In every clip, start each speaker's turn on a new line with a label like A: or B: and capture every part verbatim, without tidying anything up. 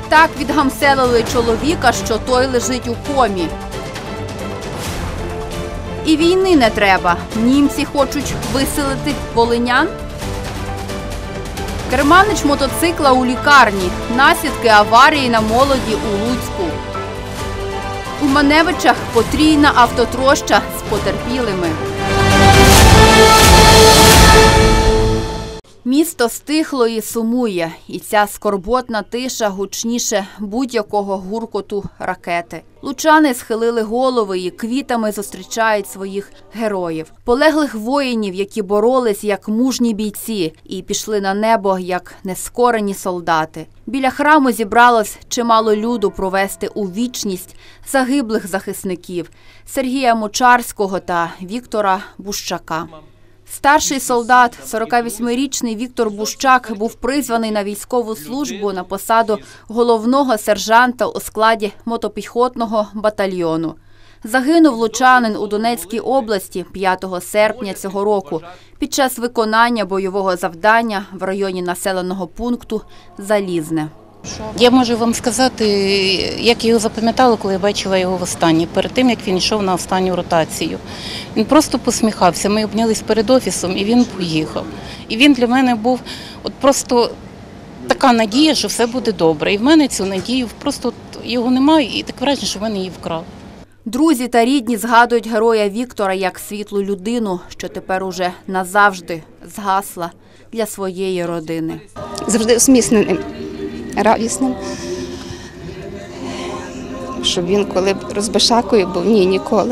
A: Так відгамселили чоловіка, що той лежить у комі. І війни не треба. Німці хочуть виселити волинян. Керманич мотоцикла у лікарні. Наслідки аварії на молоді у Луцьку. У Маневичах потрійна автотроща з потерпілими. Місто стихло і сумує, і ця скорботна тиша гучніше будь-якого гуркоту ракети. Лучани схилили голови і квітами зустрічають своїх героїв. Полеглих воїнів, які боролись як мужні бійці і пішли на небо як нескорені солдати. Біля храму зібралось чимало люду провести у вічність загиблих захисників Сергія Мочарського та Віктора Бущака. Старший солдат, сорокавосьмирічний Віктор Бущак, був призваний на військову службу на посаду головного сержанта у складі мотопіхотного батальйону. Загинув лучанин у Донецькій області п'ятого серпня цього року під час виконання бойового завдання в районі населеного пункту Залізне.
B: Я можу вам сказати, як я його запам'ятала, коли я бачила його востаннє, перед тим, як він йшов на останню ротацію. Він просто посміхався, ми обнялись перед офісом і він поїхав. І він для мене був от просто така надія, що все буде добре. І в мене цю надію, просто його немає і таке враження, що в мене її вкрав.
A: Друзі та рідні згадують героя Віктора як світлу людину, що тепер уже назавжди згасла для своєї родини.
C: Завжди усміхненим, радісним. Щоб він коли розбишакою був, ні, ніколи.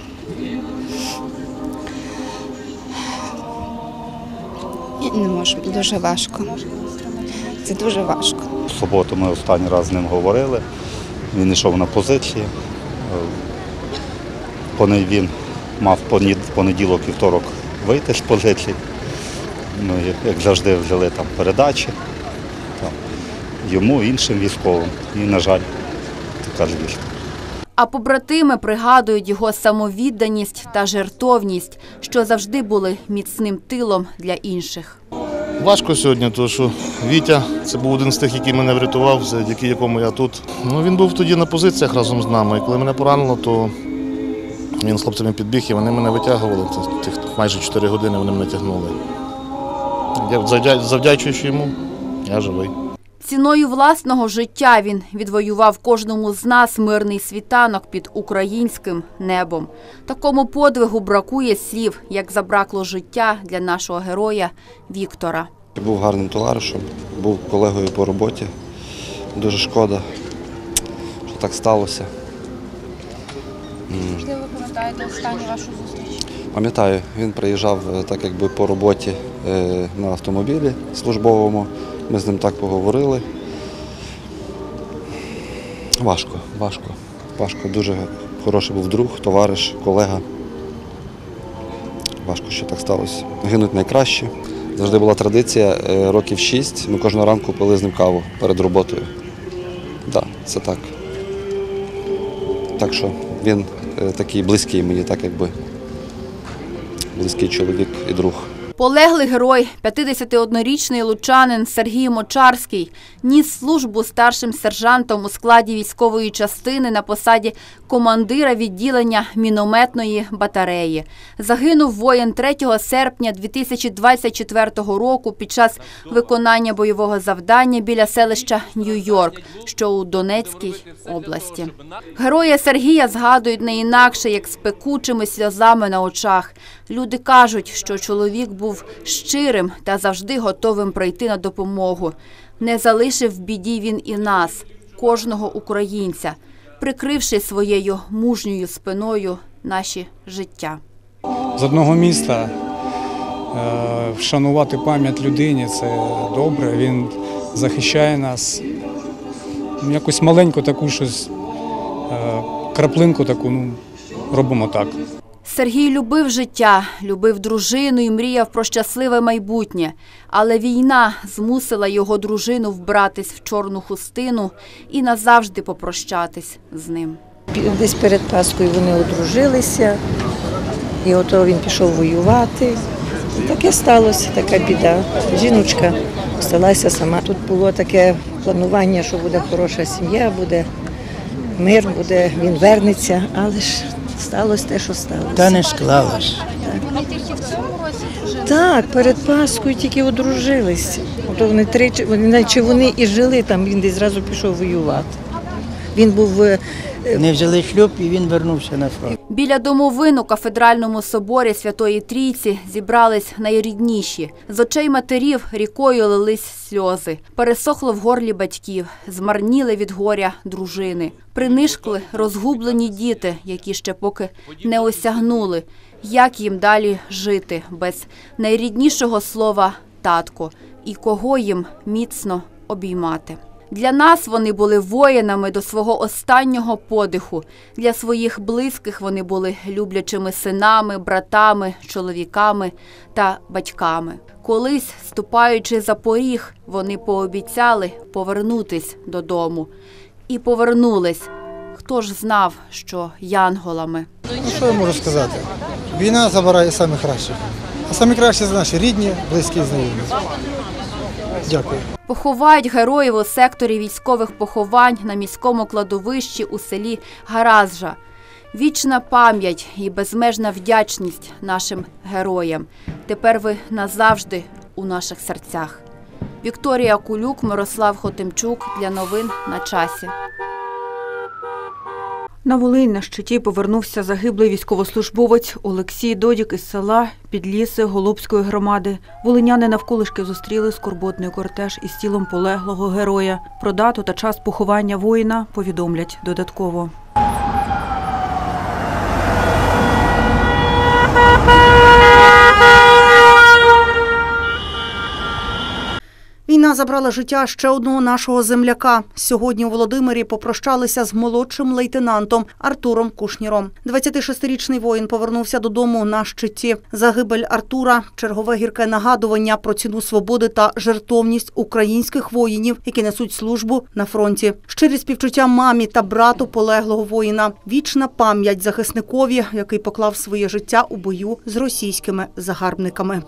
C: Не можу, дуже важко. Це дуже важко.
D: В суботу ми останній раз з ним говорили, він йшов на позиції. Він мав в понеділок і вівторок вийти з позиції. Ми, як завжди, взяли там передачі там, йому, іншим військовим. І, на жаль, така звістка.
A: А побратими пригадують його самовідданість та жертовність, що завжди були міцним тилом для інших.
E: Важко сьогодні, тому що Вітя – це був один з тих, який мене врятував, завдяки якому я тут. Ну, він був тоді на позиціях разом з нами. І коли мене поранило, то він з хлопцями підбіг і вони мене витягували. Тих майже чотири години вони мене тягнули. Я завдячуючи йому, я живий.
A: Ціною власного життя він відвоював кожному з нас мирний світанок під українським небом. Такому подвигу бракує слів, як забракло життя для нашого героя Віктора.
F: Був гарним товаришем, був колегою по роботі. Дуже шкода, що так сталося.
A: Можливо, ви пам'ятаєте останню вашу зустріч?
F: Пам'ятаю, він приїжджав так якби по роботі на автомобілі службовому. Ми з ним так поговорили. Важко, важко, важко. Дуже хороший був друг, товариш, колега. Важко, що так сталося. Гинуть найкраще. Завжди була традиція, років шість, ми кожного ранку пили з ним каву перед роботою. Так, це так. Так що він такий близький мені, так якби, близький чоловік і друг.
A: Полеглий герой, п'ятдесятиоднорічний лучанин Сергій Мочарський, ніс службу старшим сержантом у складі військової частини на посаді командира відділення мінометної батареї. Загинув воїн третього серпня дві тисячі двадцять четвертого року під час виконання бойового завдання біля селища Нью-Йорк, що у Донецькій області. Героя Сергія згадують не інакше, як з пекучими сльозами на очах. Люди кажуть, що чоловік був щирим та завжди готовим прийти на допомогу. Не залишив в біді він і нас, кожного українця, прикривши своєю мужньою спиною наші життя.
G: З одного міста вшанувати пам'ять людині – це добре, він захищає нас. Якусь маленьку таку щось, краплинку таку, ну, робимо так.
A: Сергій любив життя, любив дружину і мріяв про щасливе майбутнє. Але війна змусила його дружину вбратись в чорну хустину і назавжди попрощатись з ним.
H: Десь перед Пасхою вони одружилися, і ото він пішов воювати. І таке сталося, така біда. Жіночка залишилася сама. Тут було таке планування, що буде хороша сім'я, буде мир, буде, він вернеться, але ж сталося те, що сталося.
I: Та не склалось.
H: Так, перед Пасхою тільки одружились. Ото вони тричі, вони, наче вони і жили там, він десь зразу пішов воювати. Він був е,
I: Не взяли шлюб і він вернувся на фронт.
A: Біля домовин у кафедральному соборі Святої Трійці зібрались найрідніші. З очей матерів рікою лились сльози. Пересохло в горлі батьків, змарніли від горя дружини. Принишкли розгублені діти, які ще поки не осягнули, як їм далі жити без найріднішого слова «татко» і кого їм міцно обіймати. Для нас вони були воїнами до свого останнього подиху. Для своїх близьких вони були люблячими синами, братами, чоловіками та батьками. Колись, ступаючи за поріг, вони пообіцяли повернутись додому. І повернулись. Хто ж знав, що янголами.
J: Ну, що я можу сказати? Війна забирає самих кращих. А самі кращі – це наші рідні, близькі і знайомі. Дякую.
A: Поховають героїв у секторі військових поховань на міському кладовищі у селі Гаразжа. Вічна пам'ять і безмежна вдячність нашим героям. Тепер ви назавжди у наших серцях. Вікторія Кулюк, Мирослав Хотимчук. Для новин на часі.
K: На Волинь на щиті повернувся загиблий військовослужбовець Олексій Додік із села Підліси Голубської громади. Волиняни навколишки зустріли скорботний кортеж із тілом полеглого героя. Про дату та час поховання воїна повідомлять додатково.
L: Війна забрала життя ще одного нашого земляка. Сьогодні у Володимирі попрощалися з молодшим лейтенантом Артуром Кушніром. двадцятишестирічний воїн повернувся додому на щиті. Загибель Артура – чергове гірке нагадування про ціну свободи та жертовність українських воїнів, які несуть службу на фронті. Щирі співчуття мамі та брату полеглого воїна. Вічна пам'ять захисникові, який поклав своє життя у бою з російськими загарбниками.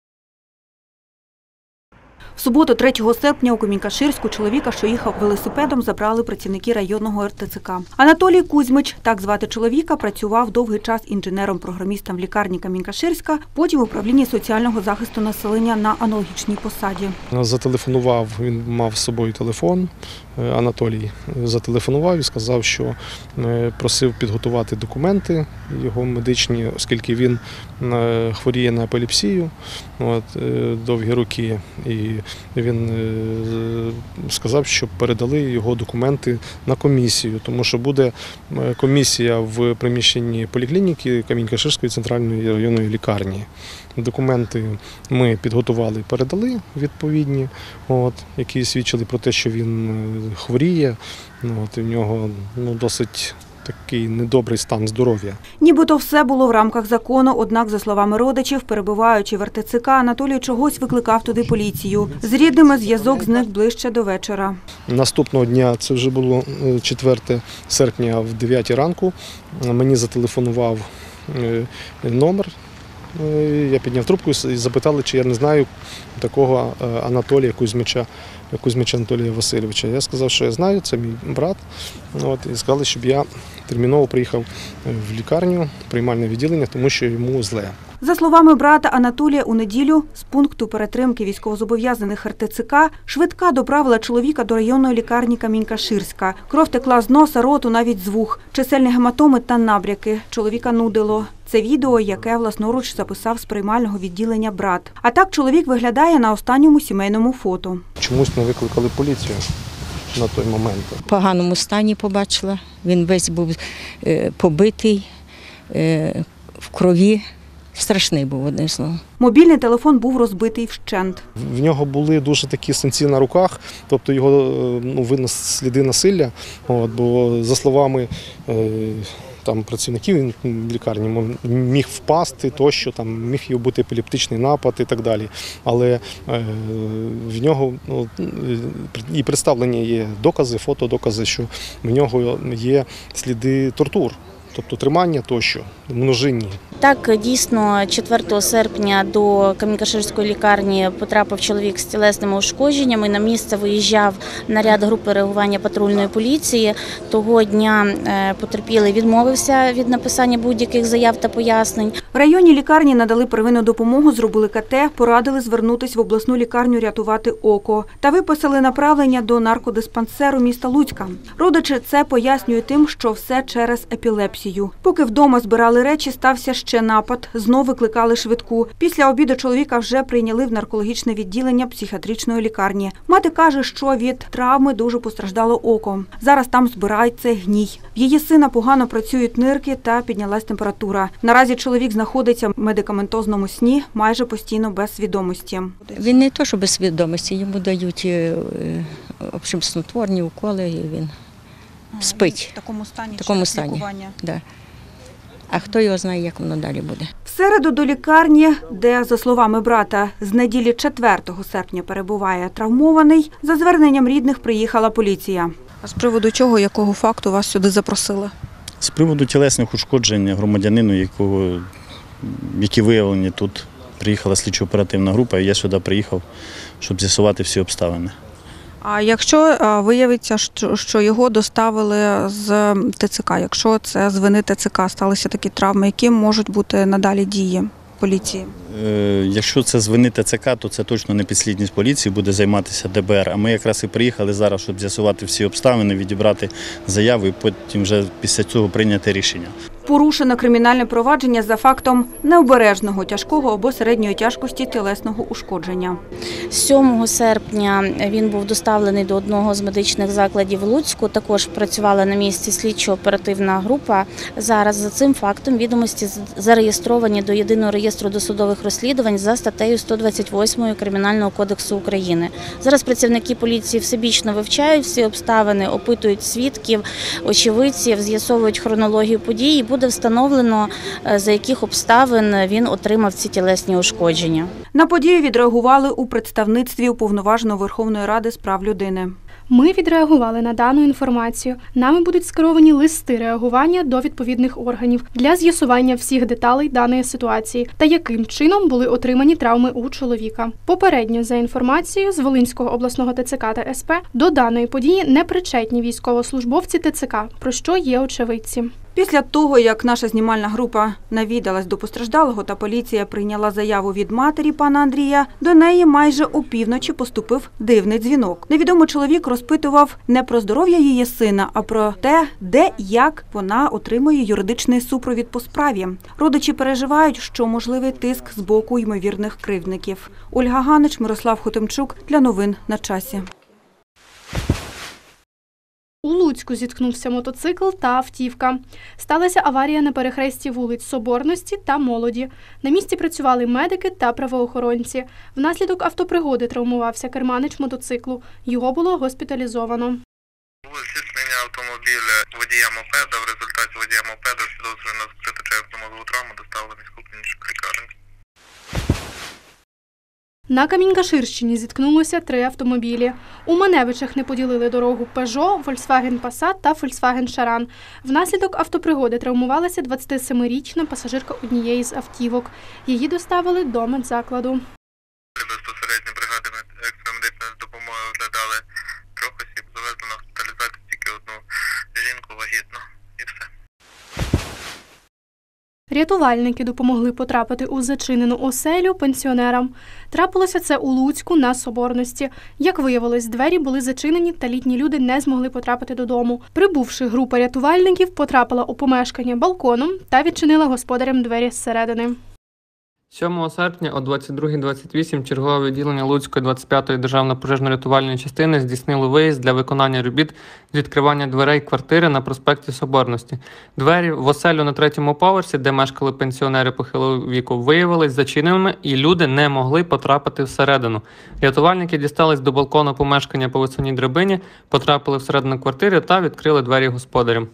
L: В суботу, третього серпня, у Камінь-Каширську чоловіка, що їхав велосипедом, забрали працівники районного ер те це ка. Анатолій Кузьмич, так звати чоловіка, працював довгий час інженером-програмістом в лікарні Камінь-Каширська, потім в управлінні соціального захисту населення на аналогічній посаді.
M: Зателефонував, він мав з собою телефон, Анатолій зателефонував і сказав, що просив підготувати документи його медичні, оскільки він хворіє на епілепсію, от, довгі роки. І він сказав, щоб передали його документи на комісію, тому що буде комісія в приміщенні поліклініки Камінь-Каширської центральної районної лікарні. Документи ми підготували і передали відповідні, от, які свідчили про те, що він хворіє, от, і в нього ну, досить такий недобрий стан здоров'я.
K: Нібито все було в рамках закону, однак, за словами родичів, перебуваючи в ер те це ка, Анатолій чогось викликав туди поліцію. З рідними зв'язок зник ближче до вечора.
M: Наступного дня, це вже було четверте серпня в дев'ятій ранку, мені зателефонував номер. Я підняв трубку і запитали, чи я не знаю такого Анатолія Кузьмича, Кузьмича Анатолія Васильовича. Я сказав, що я знаю, це мій брат. От, і сказали, щоб я терміново приїхав в лікарню, приймальне відділення, тому що йому зле.
K: За словами брата Анатолія, у неділю з пункту перетримки військовозобов'язаних ер те це ка швидка доправила чоловіка до районної лікарні Камінь-Каширська. Кров текла з носа, роту, навіть з вух. Чисельні гематоми та набряки. Чоловіка нудило. Це відео, яке власноруч записав з приймального відділення брат. А так чоловік виглядає на останньому сімейному фото.
M: Чомусь не викликали поліцію на той момент.
N: В поганому стані побачила. Він весь був побитий, в крові. Страшний був, одним словом.
K: Мобільний телефон був розбитий вщент.
M: В нього були дуже такі синці на руках, тобто його ну, видно сліди насилля. От, бо, за словами е, там, працівників, він в лікарні міг впасти, тощо, там, міг його бути епілептичний напад і так далі. Але е, в нього ну, і представлені є докази, фотодокази, що в нього є сліди тортур. тобто тримання тощо, множинні.
O: Так, дійсно, четвертого серпня до Камінь-Каширської лікарні потрапив чоловік з тілесними ушкодженнями. На місце виїжджав наряд групи реагування патрульної поліції. Того дня потерпілий відмовився від написання будь-яких заяв та пояснень.
K: В районній лікарні надали первинну допомогу, зробили ка те, порадили звернутися в обласну лікарню рятувати око та виписали направлення до наркодиспансеру міста Луцька. Родичі це пояснюють тим, що все через епілепсію. Поки вдома збирали речі, стався ще напад. Знов викликали швидку. Після обіду чоловіка вже прийняли в наркологічне відділення психіатричної лікарні. Мати каже, що від травми дуже постраждало око. Зараз там збирається гній. В її сина погано працюють нирки та піднялась температура. Наразі чоловік знаходиться в медикаментозному сні, майже постійно без свідомості.
N: Він не то, що без свідомості, йому дають в общем, снотворні уколи, і він спить.
K: В такому стані,
N: в такому стані.
K: лікування.
N: Да. А хто його знає, як воно далі буде.
K: В середу до лікарні, де, за словами брата, з неділі четвертого серпня перебуває травмований, за зверненням рідних приїхала поліція.
P: А з приводу чого, якого факту вас сюди запросили?
Q: З приводу тілесних ушкоджень громадянину, якого, які виявлені тут, приїхала слідчо-оперативна група, і я сюди приїхав, щоб з'ясувати всі обставини.
P: А якщо виявиться, що його доставили з те це ка, якщо це з вини те це ка сталися такі травми, які можуть бути надалі дії поліції?
Q: Е, якщо це з вини те це ка, то це точно не підслідність поліції, буде займатися де бе ер. А ми якраз і приїхали зараз, щоб з'ясувати всі обставини, відібрати заяви і потім вже після цього прийняти рішення.
K: Порушено кримінальне провадження за фактом необережного, тяжкого або середньої тяжкості тілесного ушкодження.
O: сьомого серпня він був доставлений до одного з медичних закладів в Луцьку. Також працювала на місці слідчо-оперативна група. Зараз за цим фактом відомості зареєстровані до Єдиного реєстру досудових розслідувань за статтею сто двадцять восьмою Кримінального кодексу України. Зараз працівники поліції всебічно вивчають всі обставини, опитують свідків, очевидців, з'ясовують хронологію подій. Буде встановлено, за яких обставин він отримав ці тілесні ушкодження.
K: На подію відреагували у представництві Уповноваженого Верховної Ради з прав людини.
R: Ми відреагували на дану інформацію. Нами будуть скеровані листи реагування до відповідних органів для з'ясування всіх деталей даної ситуації та яким чином були отримані травми у чоловіка. Попередньо, за інформацією з Волинського обласного те це ка та ес пе, до даної події не причетні військовослужбовці те це ка, про що є очевидці.
K: Після того, як наша знімальна група навідалась до постраждалого та поліція прийняла заяву від матері пана Андрія, до неї майже опівночі поступив дивний дзвінок. Невідомий чоловік розпитував не про здоров'я її сина, а про те, де і як вона отримує юридичний супровід по справі. Родичі переживають, що можливий тиск з боку ймовірних кривдників. Ольга Ганич, Мирослав Хотимчук для новин на часі.
R: У Луцьку зіткнувся мотоцикл та автівка. Сталася аварія на перехресті вулиць Соборності та Молоді. На місці працювали медики та правоохоронці. Внаслідок автопригоди травмувався керманич мотоциклу. Його було госпіталізовано.
S: Було зіткнення автомобіля водія мопеда. В результаті водія мопеда з підозрою на закриту черепно-мозгову травму доставили в міську клінічну лікарню.
R: На Камінь-Каширщині зіткнулося три автомобілі. У Маневичах не поділили дорогу Пежо, Volkswagen Passat та Volkswagen Charan. Внаслідок автопригоди травмувалася двадцятисемирічна пасажирка однієї з автівок. Її доставили до медзакладу.
S: Безпосередньо бригади екстремедичної допомоги оглядали трьох осіб, завезли на госпіталізацію тільки одну жінку вагітну і все.
R: Рятувальники допомогли потрапити у зачинену оселю пенсіонерам. Трапилося це у Луцьку на Соборності. Як виявилось, двері були зачинені та літні люди не змогли потрапити додому. Прибувши, група рятувальників потрапила у помешкання балконом та відчинила господарям двері зсередини.
T: сьомого серпня о двадцять друга двадцять вісім чергове відділення Луцької двадцять п'ятої державної пожежно-рятувальної частини здійснило виїзд для виконання робіт з відкривання дверей квартири на проспекті Соборності. Двері в оселю на третьому поверсі, де мешкали пенсіонери похилого віку, виявились зачиненими і люди не могли потрапити всередину. Рятувальники дістались до балкону помешкання по висуній драбині, потрапили всередину квартири та відкрили двері господарям.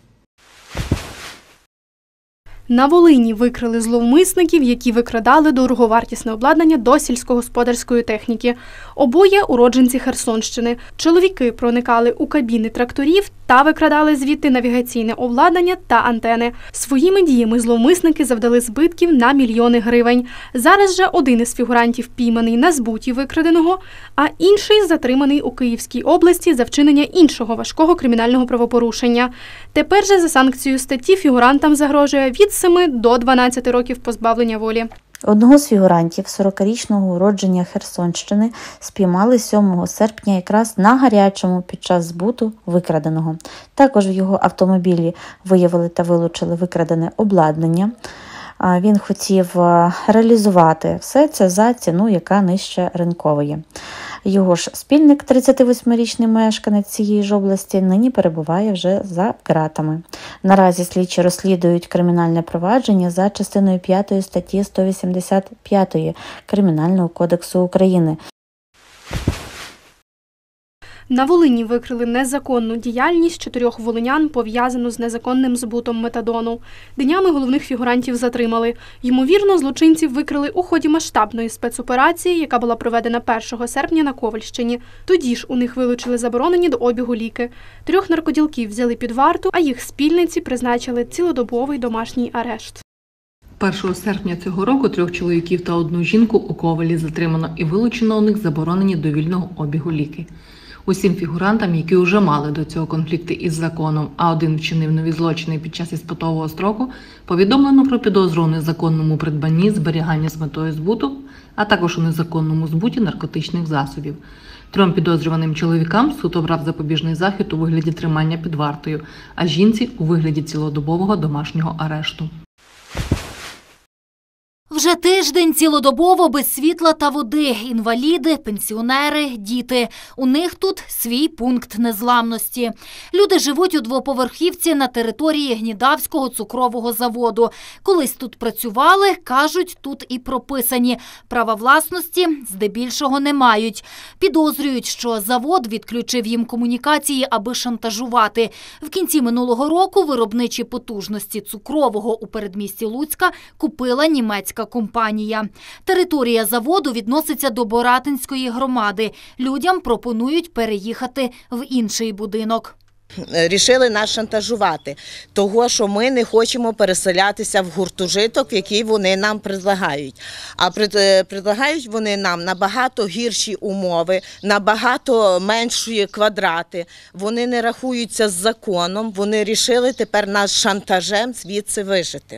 R: На Волині викрили зловмисників, які викрадали дороговартісне обладнання до сільськогосподарської техніки. Обоє – уродженці Херсонщини. Чоловіки проникали у кабіни тракторів та викрадали звідти навігаційне обладнання та антени. Своїми діями зловмисники завдали збитків на мільйони гривень. Зараз же один із фігурантів пійманий на збуті викраденого, а інший затриманий у Київській області за вчинення іншого важкого кримінального правопорушення. Тепер же за санкцією статті фігурантам загрожує від семи до дванадцяти років позбавлення волі.
U: Одного з фігурантів, сорокарічного уродження Херсонщини, спіймали сьомого серпня якраз на гарячому під час збуту викраденого. Також в його автомобілі виявили та вилучили викрадене обладнання. Він хотів реалізувати все це за ціну, яка нижче ринкової. Його ж спільник, тридцятивосьмирічний мешканець цієї ж області, нині перебуває вже за ґратами. Наразі слідчі розслідують кримінальне провадження за частиною п'ятої статті сто вісімдесят п'ять Кримінального кодексу України.
R: На Волині викрили незаконну діяльність чотирьох волинян, пов'язану з незаконним збутом метадону. Днями головних фігурантів затримали. Ймовірно, злочинців викрили у ході масштабної спецоперації, яка була проведена першого серпня на Ковальщині. Тоді ж у них вилучили заборонені до обігу ліки. Трьох наркоділків взяли під варту, а їх спільниці призначили цілодобовий домашній арешт.
V: першого серпня цього року трьох чоловіків та одну жінку у Ковалі затримано і вилучено у них заборонені до вільного обігу ліки. Усім фігурантам, які вже мали до цього конфлікти із законом, а один вчинив нові злочини під час іспитового строку, повідомлено про підозру у незаконному придбанні, зберіганні з метою збуту, а також у незаконному збуті наркотичних засобів. Трьом підозрюваним чоловікам суд обрав запобіжний захід у вигляді тримання під вартою, а жінці – у вигляді цілодобового домашнього арешту.
W: Вже тиждень цілодобово без світла та води. Інваліди, пенсіонери, діти. У них тут свій пункт незламності. Люди живуть у двоповерхівці на території Гнідавського цукрового заводу. Колись тут працювали, кажуть, тут і прописані. Права власності здебільшого не мають. Підозрюють, що завод відключив їм комунікації, аби шантажувати. В кінці минулого року виробничі потужності цукрового у передмісті Луцька купила німецька компанія. Територія заводу відноситься до Боратинської громади. Людям пропонують переїхати в інший будинок.
X: Рішили нас шантажувати, того, що ми не хочемо переселятися в гуртожиток, який вони нам предлагають. А предлагають вони нам набагато гірші умови, набагато менші квадрати. Вони не рахуються з законом, вони рішили тепер нас шантажем звідси вижити.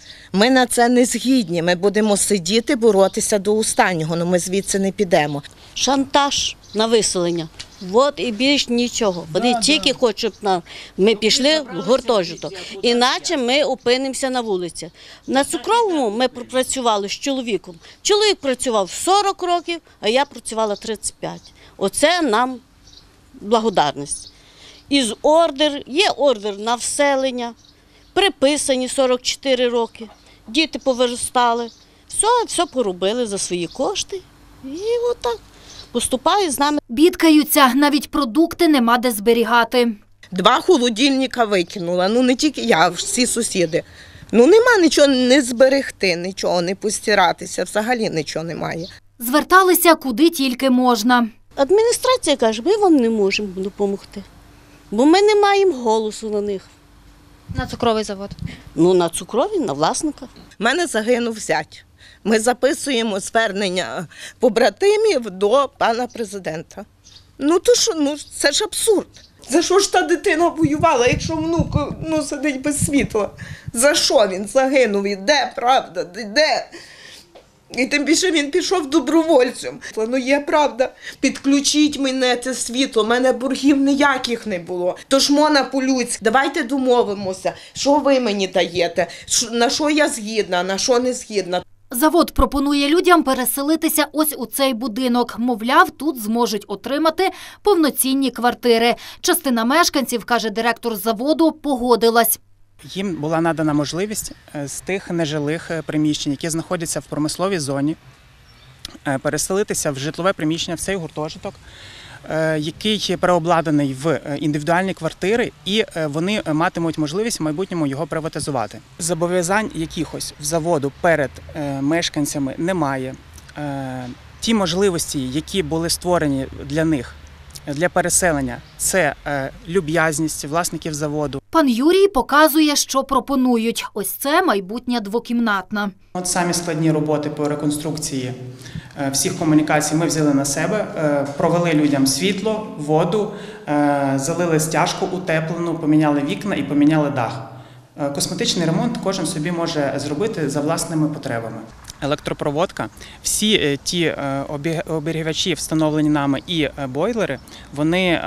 X: Ми на це не згідні, ми будемо сидіти, боротися до останнього, але ми звідси не підемо.
Y: Шантаж на виселення. От і більш нічого. Вони да, тільки да. хочуть, щоб нам, ми пішли в гуртожиток, іначе ми опинимося на вулиці. На цукровому ми працювали з чоловіком. Чоловік працював сорок років, а я працювала тридцять п'ять. Оце нам благодарність. Із ордер, є ордер на вселення, приписані сорок чотири роки, діти повиростали, все, все поробили за свої кошти і отак поступають з нами.
W: Бідкаються, навіть продукти нема де зберігати.
X: Два холодильника викинула, ну не тільки я, всі сусіди. Ну нема нічого не зберегти, нічого не постиратися, взагалі нічого немає.
W: Зверталися куди тільки можна.
Y: Адміністрація каже, ми вам не можемо допомогти, бо ми не маємо голосу на них.
W: На цукровий завод?
Y: Ну, на цукровий, на власника.
X: У мене загинув зять. Ми записуємо звернення побратимів до пана президента. Ну, то що, ну, це ж абсурд. За що ж та дитина воювала, якщо внук ну, сидить без світла? За що він загинув? І де правда? Де? І тим більше він пішов добровольцем. Ну є правда, підключіть мене це світло, в мене боргів ніяких не було. Тож мона по-людськи, давайте домовимося, що ви мені даєте, на що я згідна, на що не згідна.
W: Завод пропонує людям переселитися ось у цей будинок. Мовляв, тут зможуть отримати повноцінні квартири. Частина мешканців, каже директор заводу, погодилась.
Z: Їм була надана можливість з тих нежилих приміщень, які знаходяться в промисловій зоні, переселитися в житлове приміщення, в цей гуртожиток, який переобладнаний в індивідуальні квартири, і вони матимуть можливість в майбутньому його приватизувати. Зобов'язань якихось в заводу перед мешканцями немає. Ті можливості, які були створені для них для переселення – це люб'язність власників заводу.
W: Пан Юрій показує, що пропонують. Ось це майбутня двокімнатна.
Z: От самі складні роботи по реконструкції всіх комунікацій ми взяли на себе, провели людям світло, воду, залили стяжку утеплену, поміняли вікна і поміняли дах. Косметичний ремонт кожен собі може зробити за власними потребами. Електропроводка, всі ті обігрівачі, встановлені нами, і бойлери, вони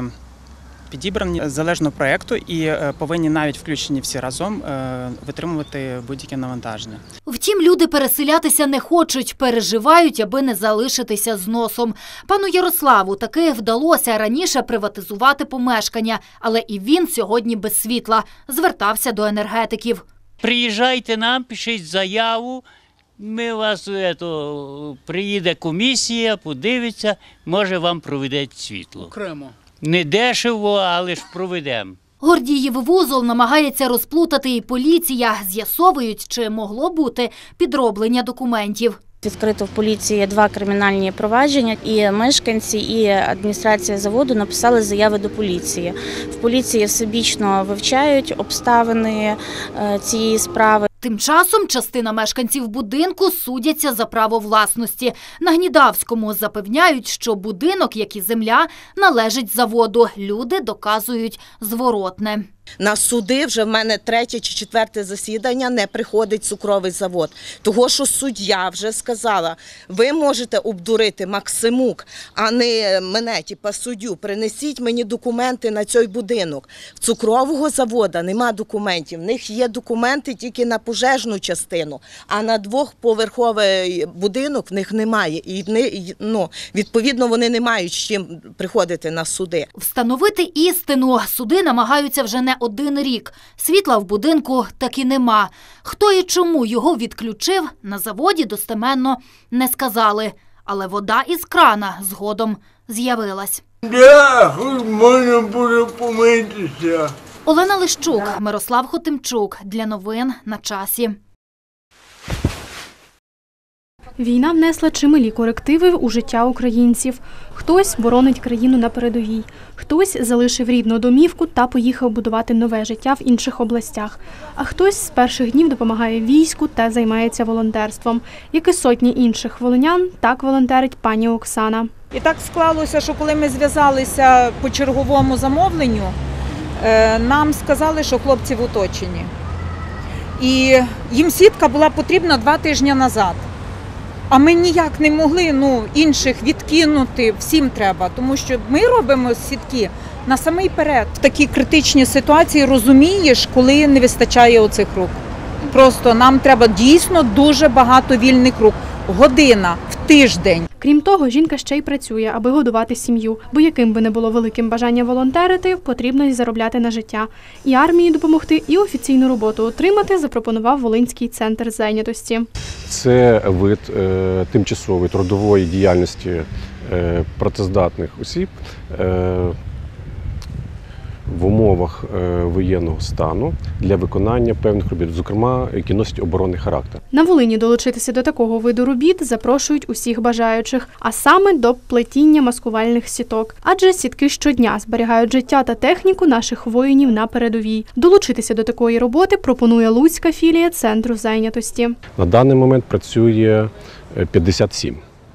Z: підібрані залежно проєкту і повинні навіть включені всі разом витримувати будь-яке навантаження.
W: Втім, люди переселятися не хочуть, переживають, аби не залишитися з носом. Пану Ярославу таки вдалося раніше приватизувати помешкання, але і він сьогодні без світла. Звертався до енергетиків.
B: Приїжджайте нам, пишіть заяву. Ми вас, ето, приїде комісія, подивиться, може вам проведуть світло. Окремо. Не дешево, але ж проведемо.
W: Гордіїв вузол намагається розплутати і поліція. З'ясовують, чи могло бути підроблення документів.
O: Відкрито в поліції два кримінальні провадження, і мешканці, і адміністрація заводу написали заяви до поліції. В поліції всебічно вивчають обставини цієї справи.
W: Тим часом частина мешканців будинку судяться за право власності. На Гнідавському запевняють, що будинок, як і земля, належить заводу. Люди доказують зворотне.
X: На суди вже в мене третє чи четверте засідання не приходить цукровий завод. Того, що суддя вже сказала, ви можете обдурити Максимук, а не мене, типа суддю, принесіть мені документи на цей будинок. В цукрового заводу нема документів, в них є документи тільки на пожежну частину, а на двохповерховий будинок в них немає. І ну, відповідно, вони не мають з чим приходити на суди.
W: Встановити істину суди намагаються вже не один рік. Світла в будинку таки нема. Хто і чому його відключив, на заводі достеменно не сказали. Але вода із крана згодом з'явилась.
C: Да, хоч можна буде помитися.
W: Олена Лищук, Мирослав Хотимчук. Для новин на часі.
R: Війна внесла чималі корективи у життя українців. Хтось боронить країну на передовій, хтось залишив рідну домівку та поїхав будувати нове життя в інших областях, а хтось з перших днів допомагає війську та займається волонтерством. Як і сотні інших волинян, так волонтерить пані Оксана.
D: І так склалося, що коли ми зв'язалися по черговому замовленню, нам сказали, що хлопці в оточенні. І їм сітка була потрібна два тижні назад. А ми ніяк не могли ну, інших відкинути, всім треба, тому що ми робимо сітки на самий перед. В такій критичній ситуації розумієш, коли не вистачає оцих рук. Просто нам треба дійсно дуже багато вільних рук. Година в тиждень.
R: Крім того, жінка ще й працює, аби годувати сім'ю. Бо яким би не було великим бажання волонтерити, потрібно й заробляти на життя. І армії допомогти, і офіційну роботу отримати запропонував Волинський центр зайнятості.
E: Це вид е, тимчасової трудової діяльності е, працездатних осіб е, в умовах е, воєнного стану для виконання певних робіт, зокрема, які носять оборонний характер.
R: На Волині долучитися до такого виду робіт запрошують усіх бажаючих, а саме до плетіння маскувальних сіток. Адже сітки щодня зберігають життя та техніку наших воїнів на передовій. Долучитися до такої роботи пропонує Луцька філія Центру зайнятості.
E: На даний момент працює п'ятдесят сім.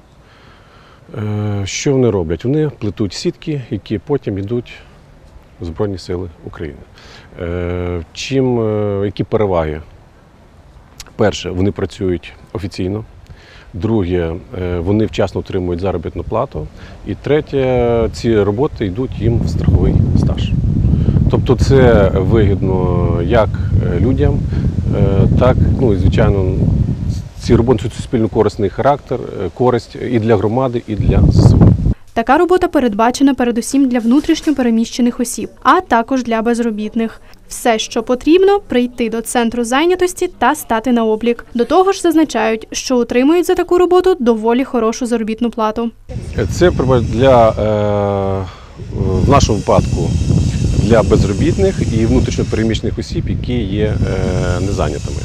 E: Що вони роблять? Вони плетуть сітки, які потім йдуть у Збройні Сили України. Чим, які переваги? Перше, вони працюють офіційно. Друге, вони вчасно отримують заробітну плату. І третє, ці роботи йдуть їм в страховий стаж. Тобто це вигідно як людям, так, ну і звичайно, ці роботи мають суспільно корисний характер, користь і для громади, і для ЗСУ.
R: Така робота передбачена передусім для внутрішньо переміщених осіб, а також для безробітних. Все, що потрібно – прийти до центру зайнятості та стати на облік. До того ж зазначають, що отримують за таку роботу доволі хорошу заробітну плату.
E: Це для, в нашому випадку, для безробітних і внутрішньо переміщених осіб, які є незайнятими.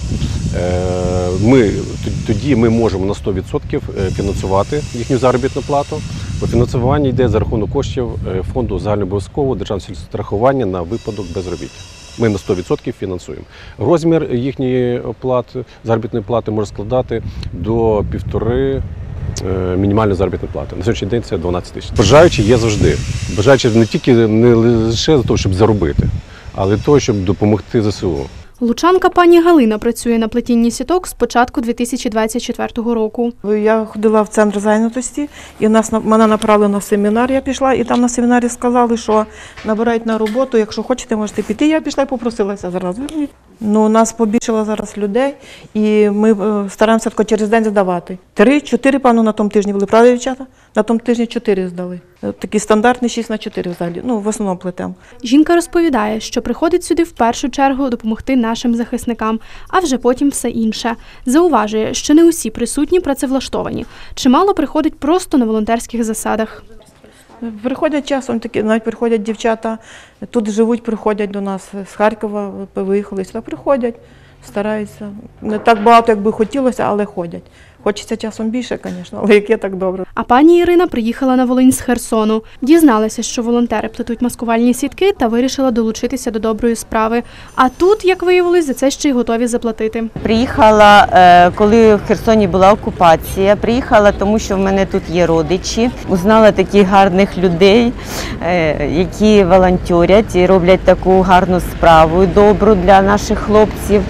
E: Ми, тоді ми можемо на сто відсотків фінансувати їхню заробітну плату. Бо фінансування йде за рахунок коштів фонду загальнообов'язкового державного страхування на випадок безробіття. Ми на сто відсотків фінансуємо. Розмір їхньої оплати, заробітної плати може складати до півтори мінімальної заробітної плати. На сьогоднішній день це дванадцять тисяч. Бажаючі є завжди. Бажаючі не тільки не лише за те, щоб заробити, але й того, щоб допомогти зе се у.
R: Лучанка пані Галина працює на плетінні сіток з початку дві тисячі двадцять четвертого року.
A: Я ходила в центр зайнятості, і нас мене направили на семінар, я пішла, і там на семінарі сказали, що набирають на роботу, якщо хочете, можете піти. Я пішла і попросилася зразу. Ну, у нас побільшало зараз людей, і ми стараємося тако через день здавати. Три, чотири, певно, на тому тижні були, правда, дівчата? На тому тижні чотири здали. Такий стандартний шість на чотири взагалі, ну, в основному плетемо.
R: Жінка розповідає, що приходить сюди в першу чергу допомогти нашим захисникам, а вже потім все інше. Зауважує, що не усі присутні працевлаштовані. Чимало приходить просто на волонтерських засадах.
A: Приходять часом такі, навіть приходять дівчата, тут живуть, приходять до нас з Харкова, виїхали сюди, приходять, стараються. Не так багато, як би хотілося, але ходять. Хочеться часом більше, звісно, але яке так добре.
R: А пані Ірина приїхала на Волинь з Херсону. Дізналася, що волонтери плетуть маскувальні сітки та вирішила долучитися до доброї справи. А тут, як виявилось, за це ще й готові заплатити.
F: Приїхала, коли в Херсоні була окупація. Приїхала, тому що в мене тут є родичі. Узнала таких гарних людей, які волонтерять і роблять таку гарну справу, добру для наших хлопців.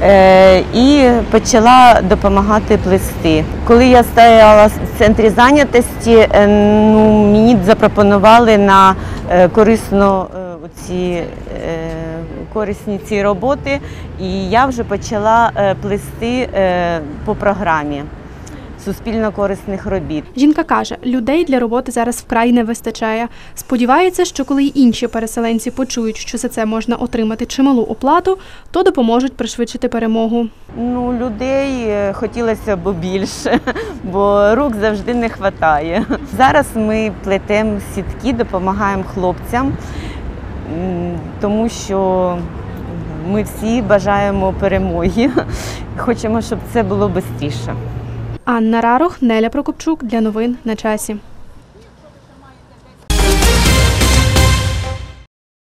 F: І почала допомагати плести. Коли я стояла в центрі зайнятості, ну, мені запропонували на корисно ці, корисні ці роботи, і я вже почала плести по програмі суспільно-корисних робіт.
R: Жінка каже, людей для роботи зараз вкрай не вистачає. Сподівається, що коли й інші переселенці почують, що за це можна отримати чималу оплату, то допоможуть пришвидшити перемогу.
F: Ну, людей хотілося б більше, бо рук завжди не вистачає. Зараз ми плетемо сітки, допомагаємо хлопцям, тому що ми всі бажаємо перемоги. Хочемо, щоб це було швидше.
R: Анна Рарох, Неля Прокопчук для новин на часі.